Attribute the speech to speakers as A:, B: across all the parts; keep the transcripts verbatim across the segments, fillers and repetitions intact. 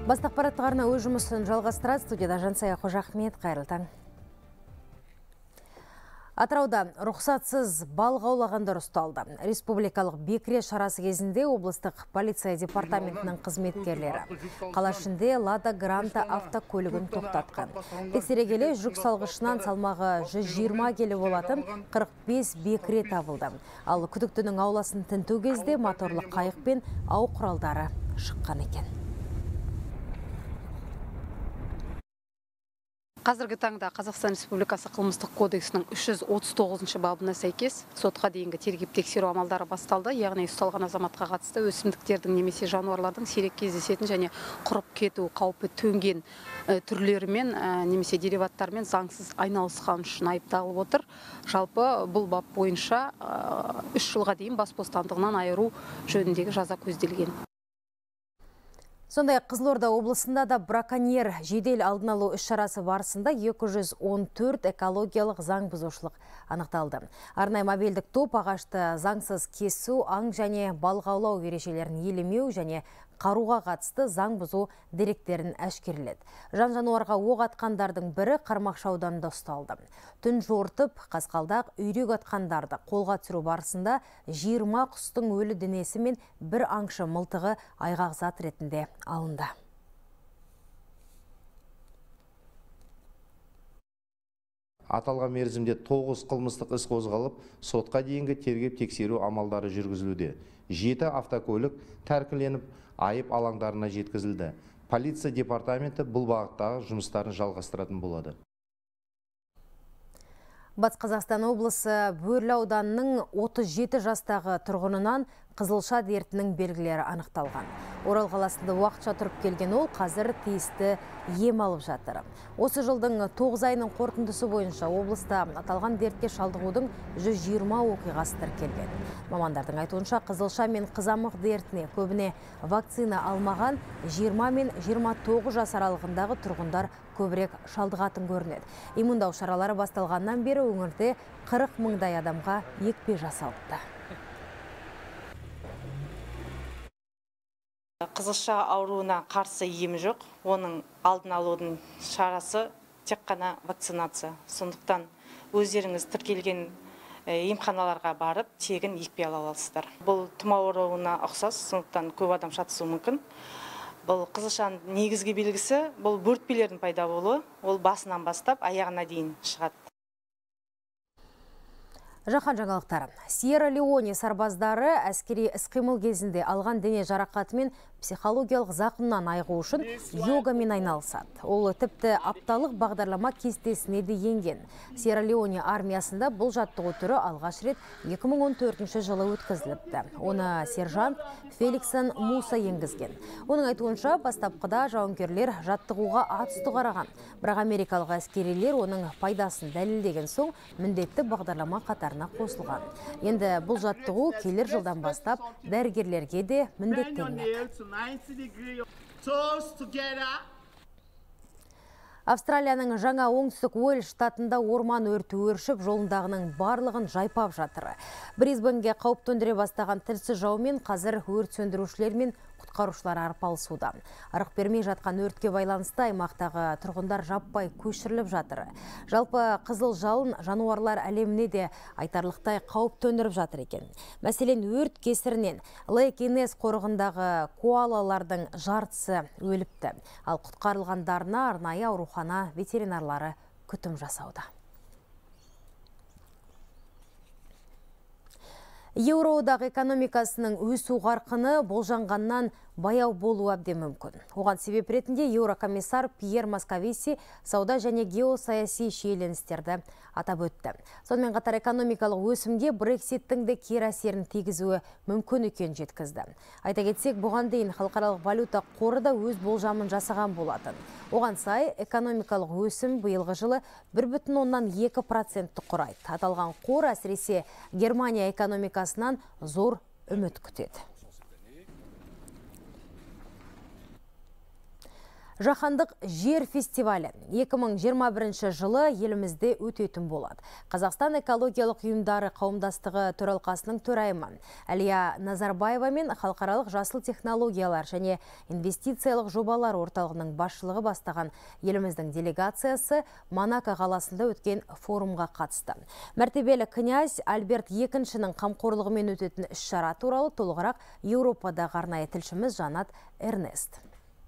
A: Бастық параттығарына өз жұмысын жалғастырады. Студияда Жансая Қожахмет, қайырлы таң. Атырауда рұқсатсыз балық аулағандар ұсталды. Республикалық бекіре шарасы кезінде облыстық полиция департаментінің қызметкерлері қала ішінде Лада Гранта автокөлігін тоқтатқан. Тексере келе жүк салғышынан салмағы жүз жиырма келі болатын қырық бес бекіре табылды. Ал күдіктінің ауласын тінту кезде моторлы қайық пен ау құралдары шыққан екен.
B: Қазіргі таңда Қазақстан Республикасы қылмыстық кодексінің үш жүз отыз тоғызыншы бабына сәйкес сотқа дейінгі тергеп тексеру амалдары басталды. Яғни ұсталған азаматқа қатысты өсімдіктердің немесе жануарлардың сирек кездесетін және құрып кету қаупі төнген түрлерімен немесе дериваттармен заңсыз айналысқан үшін айыпталып отыр. Жалпы бұл бап бойынша үш жылға дейін бас бостандығынан айыру жөніндегі жаза көзделген.
A: Сондай Қызылорда облысында да браконьер жедел алдын алу іс-шарасы барысында екі жүз он төрт экологиялық заң бұзушылық анықталды. Арнайы мобильдік топ ағашты заңсыз кесу, аң және балық аулау ережелерін елемеу және қаруға қатысты заң бұзу деректерін әшкереледі. Жан-жануарға оқ атқандардың бірі Қармақшы ауданында ұсталды. Түн жортып, қасқалдақ үйрек атқандарды қолға түсіру барысында жиырма құстың өлі денесі мен бір аңшы мылтығы айғақ зат ретінде алынды.
C: Аталған мерзімде тоғыз қылмыстық іс қозғалып, сотқа дейінгі тергеп тексеру амалдары жүргізілуде. жеті автокөлік тәркіленіп, айып алаңдарына жеткізілді. Полиция департаменті бұл бағыттағы жұмыстарын жалғастыратын болады.
A: Батыс Қазақстан облысы Бөрлі ауданының отыз жеті жастағы тұрғынынан қызылша дертінің белгілері анықталған. Орал қаласында уақытша тұрып келген ол қазір тиісті ем алып жатыр. Осы жылдың тоғыз айының қорытындысы бойынша облыста аталған дертке шалдығудың жүз жиырма оқиғасы тіркелген. Мамандардың айтуынша қызылша мен қызамық дертіне көбіне вакцина алмаған жиырма мен жиырма тоғыз жас аралығындағы тұрғындар көбірек шалдығатын көрінеді. Иммундау шаралары басталғаннан бері өңірде қырық мыңдай адамға екпе жасалыпты.
D: Қызылша ауруына қарсы ем жоқ. Оның алдын алудың шарасы тек қана вакцинация. Сондықтан өздеріңіз тіркелген емханаларға барып, тегін екпе ала аласыздар. Бұл тұмау ауруына ұқсас, сондықтан көп адам шатысуы мүмкін. Бұл қызылшаның негізгі белгісі бұл бөртпелердің пайда болуы. Ол басынан бастап аяғына дейін шығады.
A: Жаһан жаңалықтары. Сьерра-Леоне сарбаздары әскери іс-қимыл кезінде алған дене жарақаты мен психологиялық зақымнан айығу үшін йогамен айналысады. Ол тіпті апталық бағдарлама кестесіне де енген. Сьерра-Леоне армиясында бұл жаттығу түрі алғаш рет екі мың он төртінші жылы өткізіліпті. Оны сержант Феликсон Муса енгізген. Оның айтуынша бастапқыда жауынгерлер жаттығуға атүсті қараған. Бірақ америкалық әскерилер оның пайдасын дәлелдеген соң міндетті бағдарлама қатарына қосылған. Енді бұл жаттығу келер жылдан бастап дәрігерлерге де міндеттелмек. Австралияның жаңа оңтүстік Уэльс штатында орман өрті өршіп, жолындағының барлығын жайпап жатыр. Брисбенге қауіп төндіре бастаған тілсіз жаумен қазір өрт сөндірушілер мен құтқарушылар арпалысуда. Арық бермей жатқан өртке байланысты аймақтағы тұрғындар жаппай көшіріліп жатыр. Жалпы қызыл жалын жануарлар әлеміне де айтарлықтай қауіп төндіріп жатыр екен. Мәселен, өрт кесірінен Лейк-Инес қорығындағы коалалардың жартысы өліпті. Ал құтқарылғандарына арнайы аурухана ветеринарлары күтім жасауда. Еуроодақ экономикасының өсу қарқыны болжанғаннан баяу болуы әбден мүмкін. Оған себеп ретінде еурокомиссар Пьер Московиси сауда және геосаяси шиеленістерді атап өтті. Сонымен қатар экономикалық өсімге Брекситтің де кері әсерін тигізуі мүмкін екенін жеткізді. Айта кетсек, бұған дейін халықаралық валюта қоры да өз болжамын жасаған болатын. Оған сай, экономикалық өсім биылғы жылы бір бүтін оннан екі процентті құрайды. Аталған қор әсіресе Германия экономикасынан зор үміт күтеді. Жаһандық жер фестивалі екі мың жиырма бірінші жылы елімізде өтетін болады. Қазақстан экологиялық ұйымдары қауымдастығы төралқасының төрайымы Әлия Назарбаева мен халықаралық жасыл технологиялар және инвестициялық жобалар орталығының басшылығы бастаған еліміздің делегациясы Монако қаласында өткен форумға қатысты. Мәртебелі князь Альберт екіншінің қамқорлығымен өтетін іс-шара туралы толығырақ Еуропадағы арнайы тілшіміз Жанат Эрнест.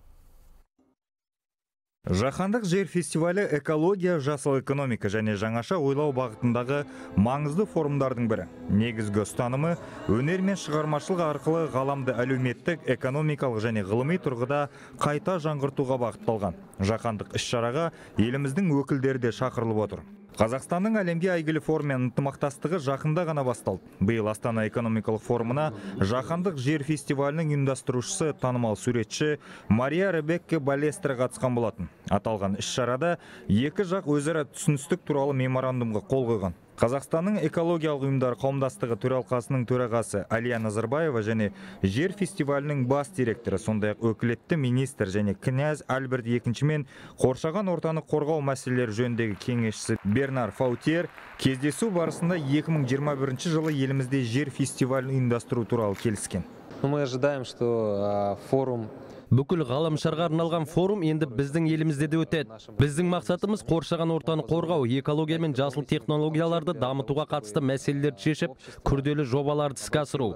E: Жаһандық жер фестивалі экология, жасыл экономика және жаңаша ойлау бағытындағы маңызды форумдардың бірі. Негізгі ұстанымы өнер мен шығармашылық арқылы ғаламды әлеуметтік, экономикалық және ғылыми тұрғыда қайта жаңғыртуға бағытталған. Жаһандық іс-шараға еліміздің өкілдері де шақырылып отыр. Қазақстанның әлемге әйгілі форуммен ынтымақтастығы жақында ғана басталды. Биыл Астана экономикалық форумына жаһандық жер фестивалінің ұйымдастырушысы танымал суретші Мария Ребекке Балестер қатысқан болатын. Аталған іс-шарада екі жақ өзара түсіністік туралы меморандумға қол қойған. Қазақстанның экологиялық ұйымдар қауымдастығы төралқасының төрағасы Әлия Назарбаева және жер фестивалінің бас директоры, сондай-ақ өкілетті министр және князь Альберт екінші мен қоршаған ортаны қорғау мәселелері жөніндегі кеңесшісі Бернар Фаутьер кездесу барысында екі мың жиырма бірінші жылы елімізде жер фестивалін ұйымдастыру туралы келіскен.
F: Мы ожидаем, что форум
G: Бүкіл ғаламшарға арналған форум енді біздің елімізде де өтеді. Біздің мақсатымыз қоршаған ортаны қорғау, экология мен жасыл технологияларды дамытуға қатысты мәселелерді шешіп, күрделі жобаларды іске асыру.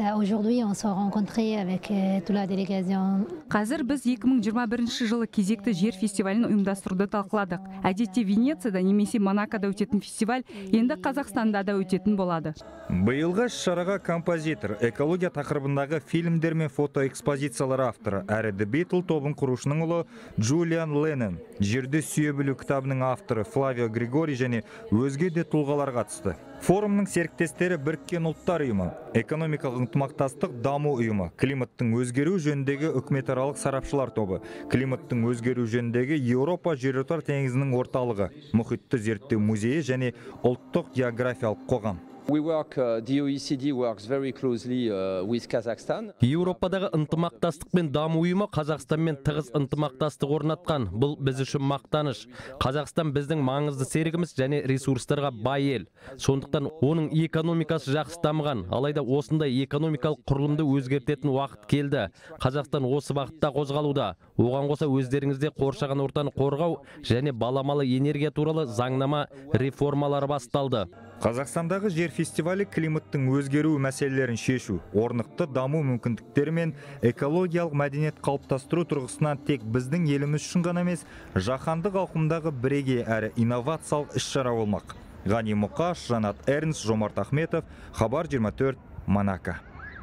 H: Қазір біз екі мың жиырма бірінші жылы кезекті жер фестивалін ұйымдастыруды талқыладық. Әдетте Венецияда немесе Монакода өтетін фестиваль енді Қазақстанда да өтетін болады.
E: Биылғы іс-шараға композитор, экология тақырыбындағы фильмдер мен фотоэкспозициялар авторы әрі The Beatles тобын құрушының ұлы Джулиан Леннон, жерді сүйе білу кітабының авторы Флавио Григорий және өзге де тұлғалар қатысты. Форумның серіктестері Біріккен ұлттар ұйымы, экономикалық ынтымақтастық даму ұйымы, климаттың өзгеру жөніндегі үкіметаралық сарапшылар тобы, климаттың өзгеру жөніндегі Еуропа жерорта теңізінің орталығы, мұхитты зерттеу музейі және ұлттық географиялық қоғам.
F: We work, uh, the O E C D works very closely uh, with Kazakhstan.
G: Еуропадағы ынтымақтастық пен даму ұйымы Қазақстанмен тығыз ынтымақтастық орнатқан. Бұл біз үшін мақтаныш. Қазақстан біздің маңызды серігіміз және ресурстарға бай ел. Сондықтан оның экономикасы жақсы дамыған. Алайда осындай экономикалық құрылымды өзгертетін уақыт келді. Қазақстан осы бағытта қозғалуда. Оған қоса өздеріңізде қоршаған ортаны қорғау және баламалы энергия туралы заңнама реформалары басталды.
E: Қазақстандағы жер фестивалі климаттың өзгеру мәселелерін шешу, орнықты даму мүмкіндіктері мен экологиялық мәдениет қалыптастыру тұрғысынан тек біздің еліміз үшін ғана емес, жаһандық ауқымдағы бірегей әрі инновациялық іс-шара болмақ. Ғани Мұқаш, Жанат Эрнст, Жомарт Ахметов, Хабар жиырма төрт, Монако.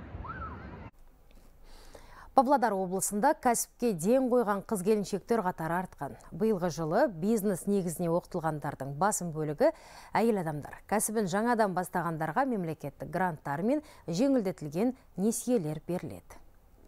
A: Павлодар облысында кәсіпке ден қойған қыз-келіншектер қатары артқан. Биылғы жылы бизнес негізіне оқытылғандардың басым бөлігі әйел адамдар. Кәсібін жаңадан бастағандарға мемлекеттік гранттар мен жеңілдетілген несиелер беріледі.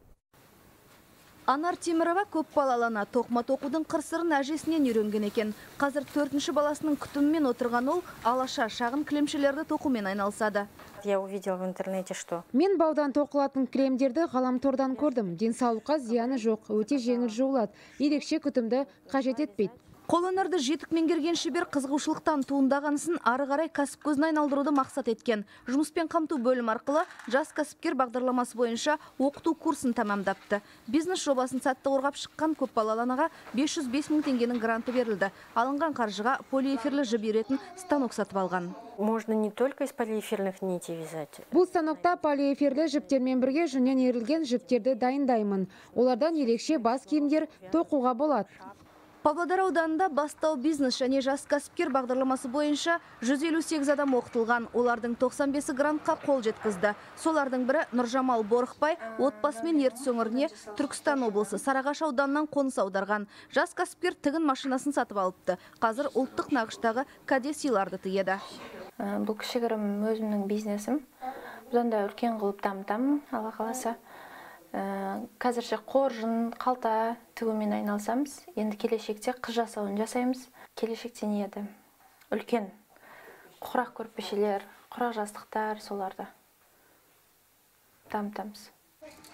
I: Анар Темірова көп балалана тоқма тоқудың қыр-сырын әжесінен үйренген екен. Қазір төртінші баласының күтімімен отырған ол алаша шағын кілемшелерді тоқумен айналысады.
J: Я увидела в интернете, что
K: Мен баудан тоқылатын кремдерді ғаламтордан көрдім. Денсаулыққа зияны жоқ, өте жеңіл жуылады. Ерекше күтімді қажет етпейді.
I: Қолөнерді жетік меңгерген шебер қызығушылықтан туындағанысын ары қарай кәсіп көзін айналдыруды мақсат еткен. Жұмыспен қамту бөлім арқылы жас кәсіпкер бағдарламасы бойынша оқыту курсын тамамдапты. Бизнес жобасын сәтті қорғап шыққан көп балалы анаға бес жүз бес мың теңгенің гранты берілді. Алынған қаржыға полиэфирлі жіп үйретін станок сатып алған.
J: Можно не только из полиэфирных нитей вязать.
K: Бұл станокта полиэфирлі жіптермен бірге жүннен ерілген жіптерді дайындаймын. Олардан ерекше бас киімдер тоқуға болады.
I: Павлодар ауданында бастау бизнес және жас кәсіпкер бағдарламасы бойынша жүз елу сегіз адам оқытылған. Олардың тоқсан бесі грантқа қол жеткізді. Солардың бірі Нұржамал Борықбай отбасымен Ертіс өңіріне Түркістан облысы Сарыағаш ауданынан қоныс аударған. Жас кәсіпкер тігін машинасын сатып алыпты. Қазір ұлттық нақыштағы кәде-сыйларды тігеді.
J: Бұл кішігірім өзімнің бизнесім. Бұдан да үлкен қылып дамытамын, Алла қаласа. Қазірше қоржын, қалта тігумен айналысамыз. Енді келешекте қыз жасауын жасаймыз. Келешекте не еді? Үлкен құрақ көрпешелер, құрақ жастықтар, соларды дамытамыз.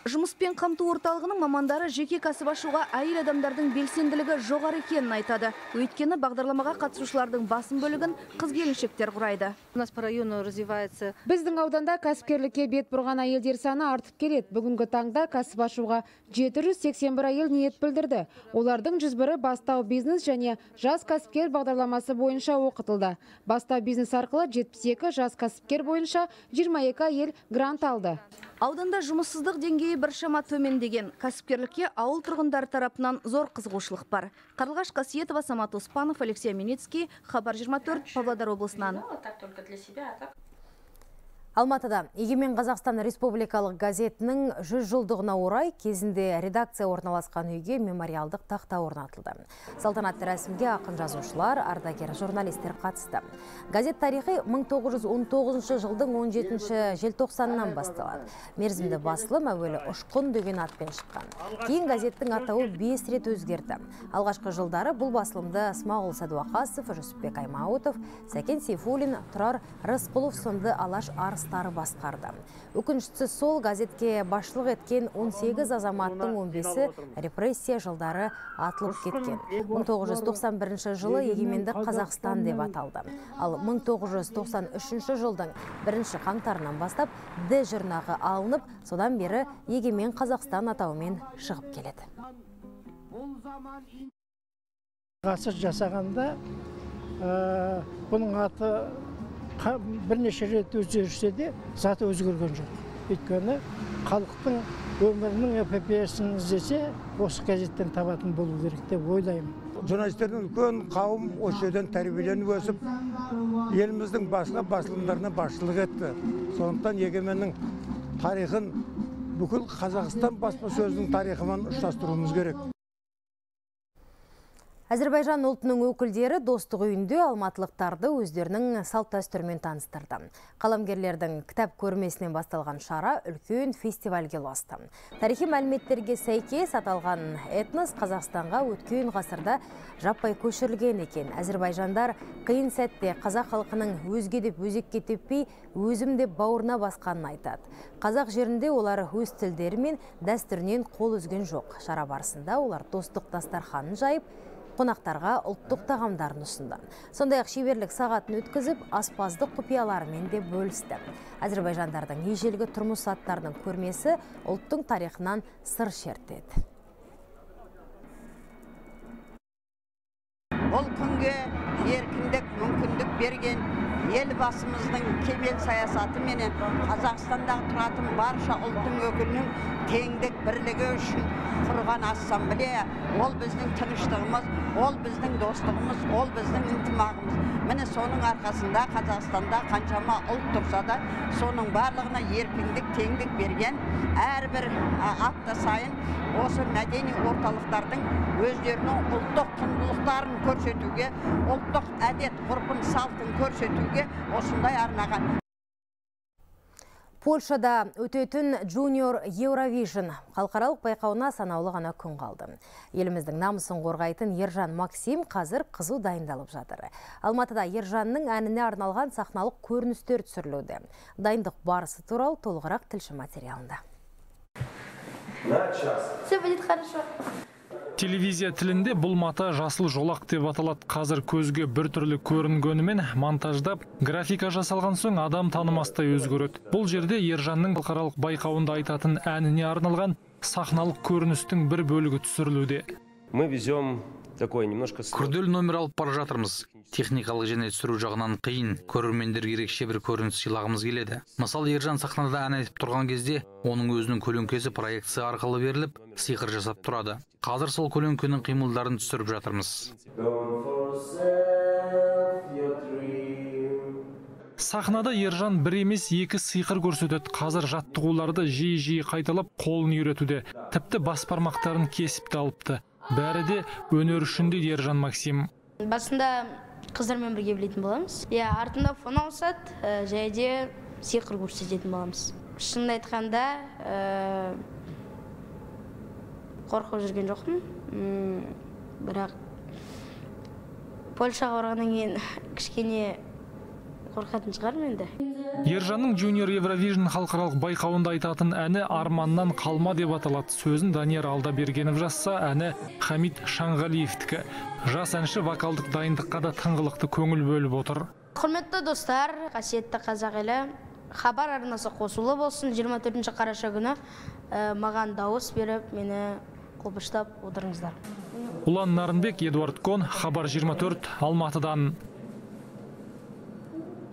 I: Жұмыспен қамту орталығының мамандары жеке кәсіп ашуға әйел адамдардың белсенділігі жоғары екенін айтады. Өйткені бағдарламаға қатысушылардың басым бөлігін қыз-келіншектер құрайды.
K: У нас по району развивается. Біздің ауданда кәсіпкерлікке бет бұрған әйелдер саны артып келеді. Бүгінгі таңда кәсіп ашуға жеті жүз сексен бір әйел ниет білдірді. Олардың жүз бірі бастау бизнес және жас кәсіпкер бағдарламасы бойынша оқытылды. Бастау бизнес арқылы жетпіс екі, жас кәсіпкер бойынша жиырма екі әйел грант алды.
I: Ауданда жұмыссыздық деңгейі біршама төмендеген. Кәсіпкерлікке ауыл тұрғындары тарапынан зор қызығушылық бар. Қарлығаш Қасиетова, Самат Оспанов, Алексей Миницкий, Хабар жиырма төрт, Павлодар облысынан.
A: Алматыда Егемен Қазақстан Республикалық газетінің жүз жылдығына орай кезінде редакция орналасқан үйге мемориалдық тақта орнатылды. Салтанатты рәсімге ақын жазушылар, ардагер журналистер қатысты. Газет тарихы мың тоғыз жүз он тоғызыншы жылдың он жетінші желтоқсанынан басталады. Мерзімді басылым әуелі Ұшқын деген атпен шыққан. Кейін газеттің атауы бес рет өзгерді. Алғашқы жылдары бұл басылымды Смағұл Сәдуақасов, Жүсіпбек Аймауытов, Сәкен Сейфуллин, Тұрар Рысқұлов сынды алаш арыс басқарды. Өкініштісі сол газетке басшылық еткен он сегіз азаматтың он бесі репрессия жылдары атылып кеткен. мың тоғыз жүз тоқсан бірінші жылы Егеменді Қазақстан деп аталды. Ал мың тоғыз жүз тоқсан үшінші жылдың бірінші қаңтарынан бастап Д жұрнағы алынып, содан бері Егемен Қазақстан атауымен шығып келеді.
L: Ғасыр жасағанда бұның аты бірнеше рет өзгерсе де заты өзгерген жоқ. Өйткені халықтың өмірінің эпопеясын іздесе, осы газеттен табатын болу керек деп ойлаймын.
M: Журналистердің үлкен қауым осы жерден тәрбиеленіп өсіп, еліміздің басқа басылымдарына басшылық етті. Сондықтан Егеменнің тарихын бүкіл Қазақстан баспасөзінің тарихымен ұштастыруымыз керек.
A: Әзербайжан ұлтының өкілдері достық үйінде алматылықтарды өздерінің салт дәстүрімен таныстырды. Қаламгерлердің кітап көрмесінен басталған шара үлкен фестивальге ұласты. Тарихи мәліметтерге сәйкес аталған этнос Қазақстанға өткен ғасырда жаппай көшірілген екен. Әзербайжандар қиын сәтте қазақ халқының өзге деп өзекке теппей, өзім деп бауырына басқанын айтады. Қазақ жерінде олар өз тілдері мен дәстүрінен қол үзген жоқ. Шара барысында олар достық дастарханын жайып, қонақтарға ұлттық тағамдарын ұсынды. Сондай-ақ шеберлік сағатын өткізіп, аспаздық құпияларымен де бөлісті. Әзербайжандардың ежелгі тұрмыс аттарының көрмесі ұлттың тарихынан сыр шертеді.
N: Бұл күнге еркіндік, мүмкіндік берген елбасымыздың кемел саясаты менен Қазақстандағы тұратын барша ұлттың өкілінің теңдік бірлігі үшін құрған ассамблея, ол біздің тыныштығымыз, ол біздің достығымыз, ол біздің ынтымағымыз. Міне соның арқасында Қазақстанда қаншама ұлт тұрса да, соның барлығына еркіндік, теңдік берген. Әрбір апта сайын осы мәдени орталықтардың өздерінің ұлттық құндылықтарын көрсетуге, ұлттық әдет, ғұрпын, салтын көрсетуге осындай арнаған.
A: Польшада өтетін Junior Eurovision халықаралық байқауына санаулы ғана күн қалды. Еліміздің намысын қорғайтын Ержан Максим қазір қызу дайындалып жатыр. Алматыда Ержанның әніне арналған сахналық көріністер түсірілуде. Дайындық барысы туралы толығырақ тілші материалында.
O: Все будет хорошо. Телевизия тілінде бұл мата жасыл жолақ деп аталады. Қазір көзге бір түрлі көрінгенімен монтаждап, графика жасалған соң адам танымастай өзгереді. Бұл жерде Ержанның халықаралық байқауында айтатын әніне арналған сахналық көріністің бір бөлігі түсірілуде.
P: Мы везем такой немножко
Q: күрделі номер алып бара жатырмыз. Техникалық және түсіру жағынан қиын, көрермендерге ерекше бір көрініс сыйлағымыз келеді. Мысалы, Ержан сахнада ән айтып тұрған кезде, оның өзінің көлеңкесі проекция арқылы беріліп, сиқыр жасап тұрады. Қазір сол көлеңкенің қимылдарын түсіріп жатырмыз.
O: Сахнада Ержан бір емес екі сиқыр көрсетеді. Қазір жаттығуларды жиі-жиі қайталап қолын үйретуде. Тіпті бас бармақтарын кесіп те алыпты. Бәрі де өнер үшін дейді Ержан Максим.
R: Басында қыздармен бірге білетін боламыз. Я артында фон алсат, жайде сиқыр көрсететін боламыз. Шынын айтқанда, қорқып жүрген жоқпын. Бірақ Польшаға барғаннан кейін кішкене қорқатын шығармын енді.
O: Ержанның Junior Eurovision халықаралық байқауында айтатын әні «Арманнан қалма» деп аталады. Сөзін Данияр Алдабергенов жазса, әні Хамит Шанғалиевтікі. Жас әнші вокалдық дайындыққа да тыңғылықты көңіл бөліп отыр.
R: Құрметті достар, қасиетті қазақ елі, хабар арнасы қосулы болсын. жиырма төртінші қараша күні маған дауыс беріп, мені қолпыштап отырыңыздар.
O: Ұлан Нарынбек, Эдуард Кон, Хабар жиырма төрт, Алматыдан.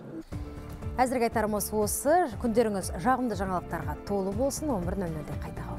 A: Әзірге айтарымыз осы. Күндеріңіз жағымды жаңалықтарға толы болсын. он бір нөл нөлде қайта